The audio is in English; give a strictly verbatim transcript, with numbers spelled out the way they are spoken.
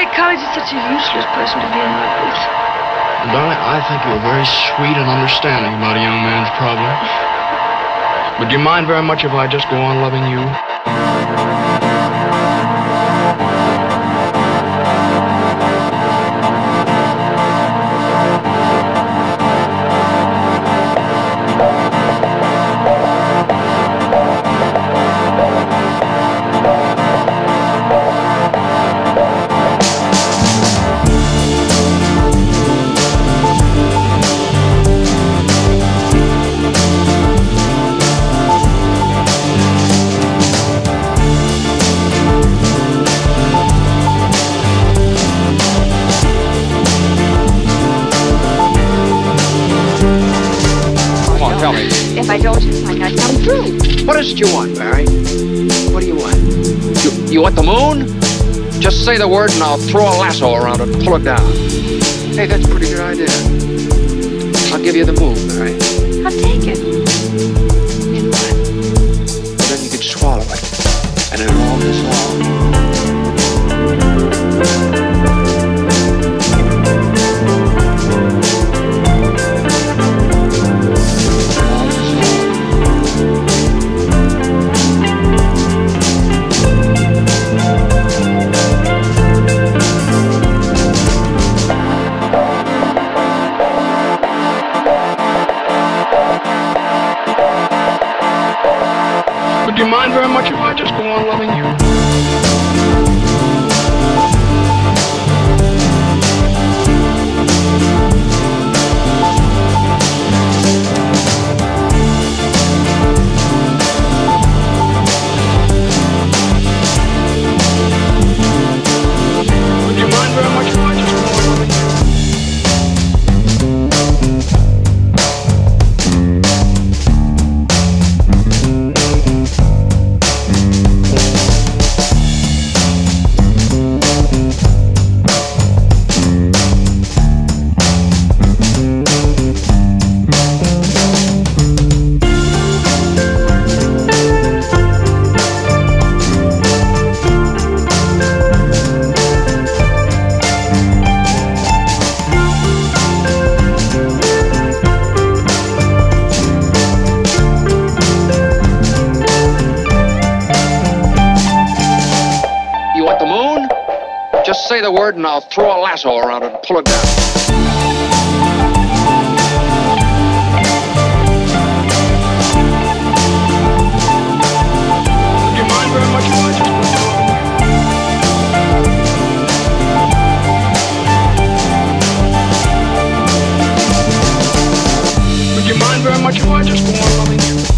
Ray College is such a useless person to be in love with. Darling, I think you're very sweet and understanding about a young man's problems. But do you mind very much if I just go on loving you? Tell me. If I don't, it might not come true. What is it you want, Barry? What do you want? You, you want the moon? Just say the word and I'll throw a lasso around it and pull it down. Hey, that's a pretty good idea. I'll give you the moon, Barry. I'll take it. And what? Well, then you can swallow it. And it'll all dissolve. But do you mind very much if I just go on loving you? But do you mind very much if I just go on loving you? You want the moon? Just say the word and I'll throw a lasso around it and pull it down. Do you mind very much if I just go on loving you? Would you mind very much if I just go on loving you?